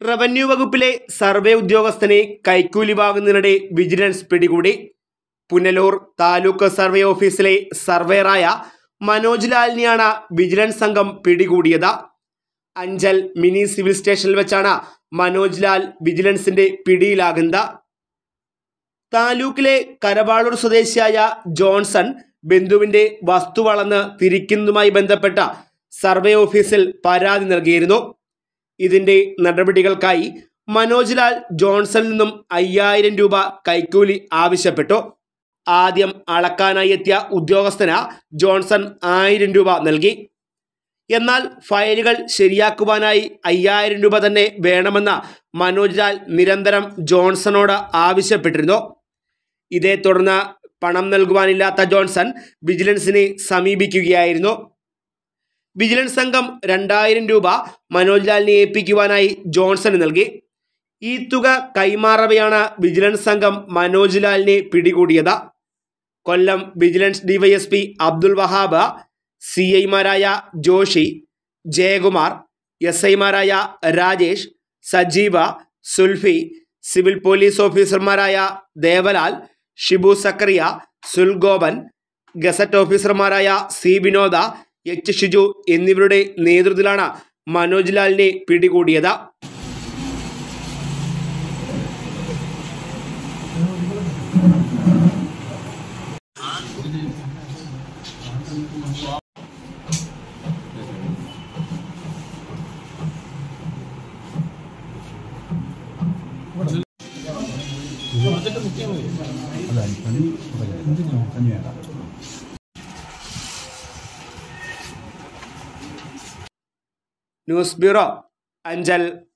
Revenue വകുപ്പിലെ survey ഉദ്യോഗസ്ഥനെ കൈക്കൂലി വാങ്ങുന്നതിനിടെ വിജിലൻസ് പിടികൂടി. പുനലൂർ താലൂക്ക് സർവേ ഓഫീസിലെ സർവേയറായ മനോജ് ലാലിനെയാണ് വിജിലൻസ് സംഘം പിടികൂടിയത്. അഞ്ചൽ മിനി സിവിൽ സ്റ്റേഷനിൽ വെച്ചാണ് മനോജ് ലാൽ വിജിലൻസിന്റെ പിടിയിലാകുന്നത്. താലൂക്കിലെ കരവാളൂർ സ്വദേശിയായ ജോൺസൺ ബന്ധുവിന്റെ വസ്തു വളർന്ന് തിരിക്കുന്നതുമായി ബന്ധപ്പെട്ട സർവേ ഓഫീസിൽ പരാതി നൽകിയിരുന്നു. ഇതിന്റെ നടപടികൾക്കായി മനോജ് ലാൽ ജോൺസണിൽ നിന്നും 5000 രൂപ കൈക്കൂലി ആവശ്യപ്പെട്ടു. ആദ്യം അളക്കാനായി എത്തിയ ഉദ്യോഗസ്ഥന് ജോൺസൺ 1000 രൂപ നൽകി. എന്നാൽ ഫയലുകൾ ശരിയാക്കുവാനായി 5000 രൂപ തന്നെ വേണമെന്ന് മനോജ് ലാൽ നിരന്തരം ജോൺസണോട് ആവശ്യപ്പെട്ടിരുന്നു. ഇതേ തുടർന്ന് പണം നൽകുവാനില്ലാത്ത ജോൺസൺ വിജിലൻസിനെ സമീപിക്കുകയായിരുന്നു. വിജിലൻസ് സംഘം 2000 രൂപ മനോജ് ലാലിനെ ഏൽപ്പിക്കുവാനായി ജോൺസന് നൽകി. ഈ തുക കൈമാറവെയാണ് വിജിലൻസ് സംഘം മനോജ് ലാലിനെ പിടികൂടിയത്. കൊല്ലം വിജിലൻസ് ഡിവൈഎസ്പി അബ്ദുൽ വഹാബ്, CIമാരായ ജോഷി, ജയകുമാർ, SIമാരായ രാജേഷ്, സജീവ, സുൽഫി, സിവിൽ പോലീസ് ഓഫീസർമാരായ ദേവലാൽ, ഷിബു സക്കറിയ, സുൽഗോപൻ, ഗസറ്റ് ഓഫീസർമാരായ C വിനോദ, H ഷിജു എന്നിവരുടെ നേതൃത്വത്തിലാണ് മനോജ് ലാലിനെ പിടികൂടിയത്. News bureau, Anchal.